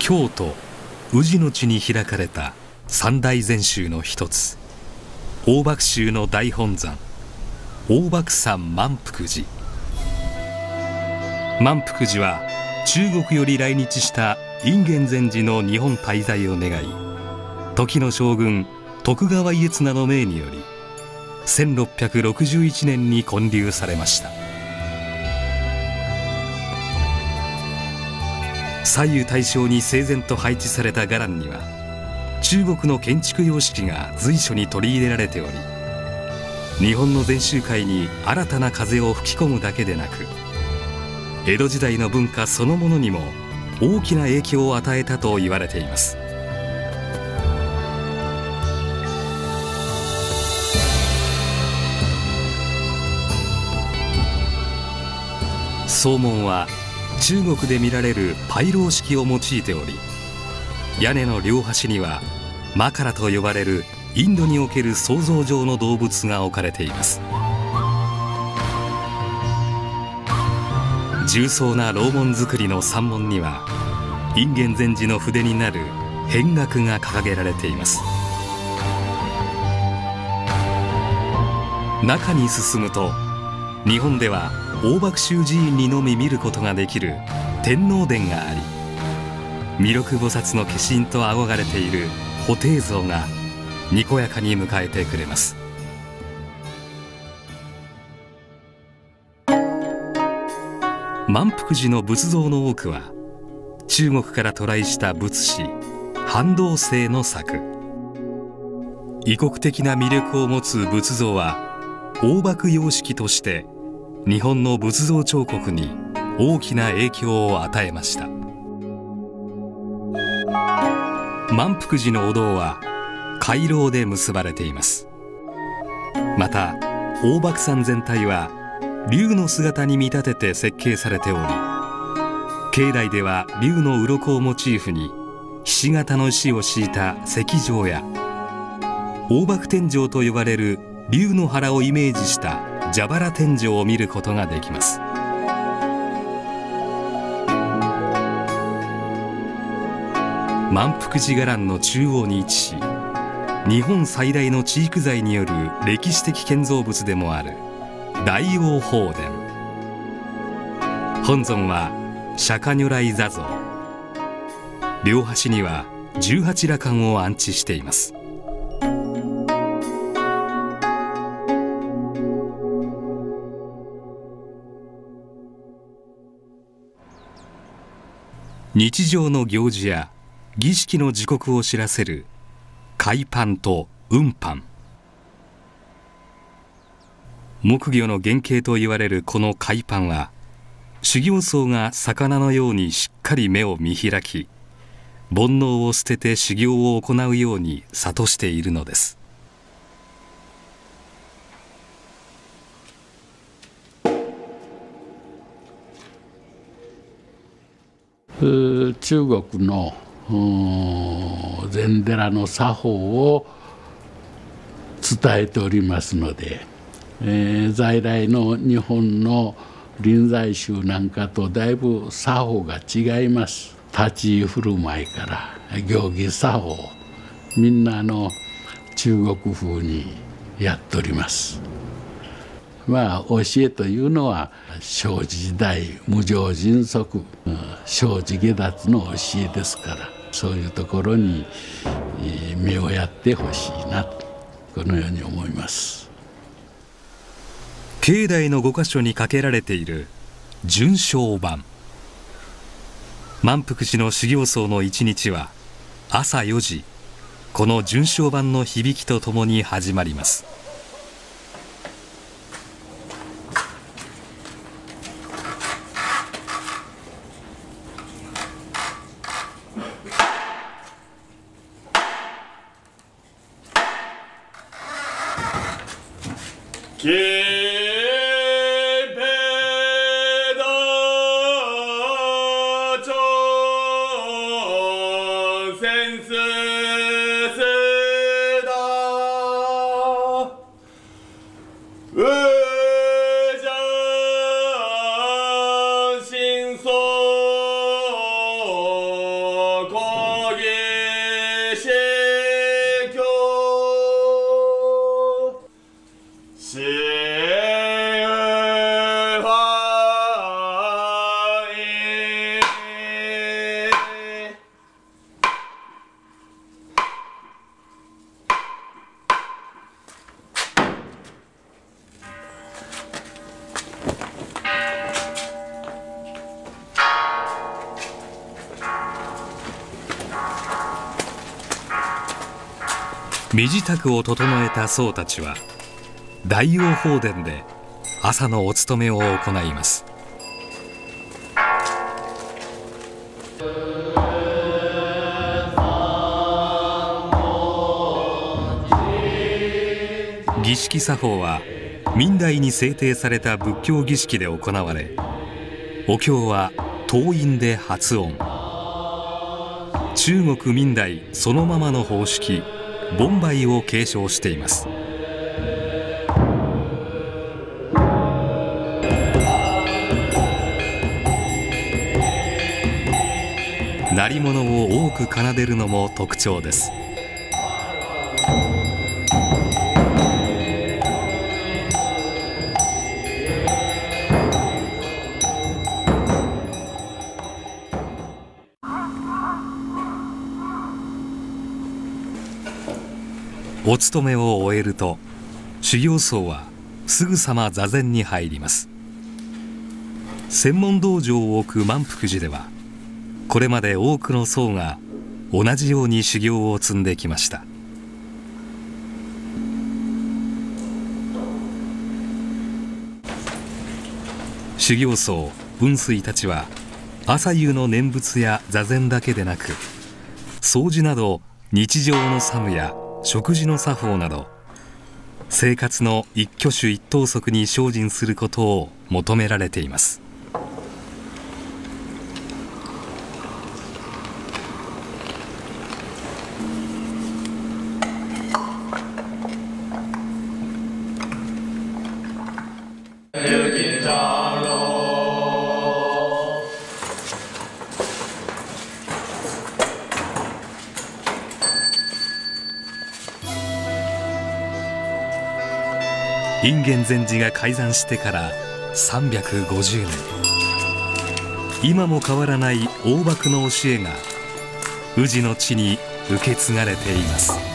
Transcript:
京都宇治の地に開かれた三大禅宗の一つ、大瀑宗の大本山大瀑山満福寺。満福寺は中国より来日した隠元禅師の日本滞在を願い、時の将軍徳川家綱の命により1661年に建立されました。左右対称に整然と配置された伽藍には中国の建築様式が随所に取り入れられており、日本の禅宗界に新たな風を吹き込むだけでなく、江戸時代の文化そのものにも大きな影響を与えたと言われています。総門は中国で見られる牌楼式を用いており、屋根の両端にはマカラと呼ばれるインドにおける想像上の動物が置かれています。重層な楼門造りの山門には隠元禅師の筆になる扁額が掲げられています。中に進むと、日本では大瀑宗寺院にのみ見ることができる天王殿があり、弥勒菩薩の化身と仰がれている布袋像がにこやかに迎えてくれます。満福寺の仏像の多くは中国から渡来した仏師韓道成の作。異国的な魅力を持つ仏像は大瀑様式として日本の仏像彫刻に大きな影響を与えました。満福寺のお堂は回廊で結ばれています。また大瀑山全体は龍の姿に見立てて設計されており、境内では龍の鱗をモチーフにひし形の石を敷いた石像や、大瀑天井と呼ばれる龍の腹をイメージした蛇腹天井を見ることができます。満福寺伽藍の中央に位置し、日本最大の知育財による歴史的建造物でもある大王宝殿。本尊は釈如来坐像。両端には18羅漢を安置しています。日常の行事や儀式の時刻を知らせる海パンと運パン。木魚の原型と言われるこの海パンは、修行僧が魚のようにしっかり目を見開き、煩悩を捨てて修行を行うように諭しているのです。 中国の禅寺の作法を伝えておりますので、在来の日本の臨済宗なんかとだいぶ作法が違います。立ち居振る舞いから行儀作法、みんな中国風にやっております。教えというのは生死時代無常尽息、生死下脱の教えですから、そういうところに目をやってほしいなと、このように思います。 境内の5か所にかけられている巡照板。満福寺の修行僧の一日は朝4時、この巡照板の響きとともに始まります。 こ身支度を整えた僧たちは大王法殿で朝のお勤めを行います。儀式作法は明代に制定された仏教儀式で行われ、お経は唐韻で発音。中国明代そのままの方式梵唄を継承しています。鳴り物を多く奏でるのも特徴です。お勤めを終えると修行僧はすぐさま座禅に入ります。専門道場を置く満福寺ではこれまで多くの僧が同じように修行を積んできました。修行僧雲水たちは朝夕の念仏や座禅だけでなく、掃除など日常の作務や食事の作法など生活の一挙手一投足に精進することを求められています。隠元禅師が開山してから350年、今も変わらない大幕の教えが宇治の地に受け継がれています。